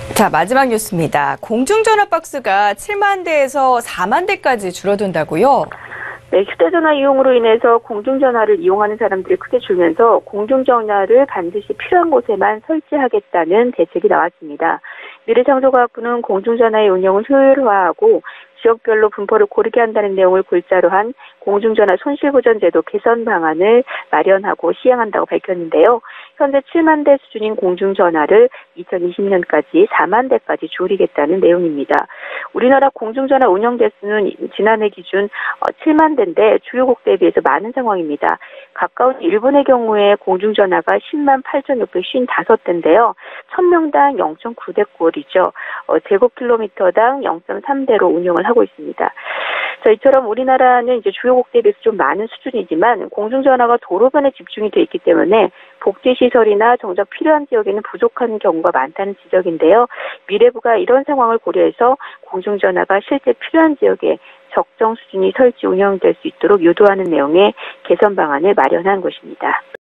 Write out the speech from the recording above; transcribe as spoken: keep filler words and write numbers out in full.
자, 마지막 뉴스입니다. 공중전화 박스가 칠만 대에서 사만 대까지 줄어든다고요? 네, 휴대전화 이용으로 인해서 공중전화를 이용하는 사람들이 크게 줄면서 공중전화를 반드시 필요한 곳에만 설치하겠다는 대책이 나왔습니다. 미래창조과학부는 공중전화의 운영을 효율화하고 지역별로 분포를 고르게 한다는 내용을 골자로 한 공중전화 손실보전제도 개선 방안을 마련하고 시행한다고 밝혔는데요. 현재 칠만 대 수준인 공중전화를 이천이십 년까지 사만 대까지 줄이겠다는 내용입니다. 우리나라 공중전화 운영 대수는 지난해 기준 칠만 대인데 주요국 대비해서 많은 상황입니다. 가까운 일본의 경우에 공중전화가 십만 팔천육백오십오 대인데요. 천 명당 영 점 구 대꼴이죠. 어, 제곱킬로미터당 영 점 삼 대로 운영을 하고 있습니다. 자, 이처럼 우리나라는 이제 주요국 대비해서 좀 많은 수준이지만 공중전화가 도로변에 집중이 돼 있기 때문에 복제시설이나 정작 필요한 지역에는 부족한 경우가 많다는 지적인데요. 미래부가 이런 상황을 고려해서 공중전화가 실제 필요한 지역에 적정 수준이 설치 운영될 수 있도록 유도하는 내용의 개선 방안을 마련한 것입니다.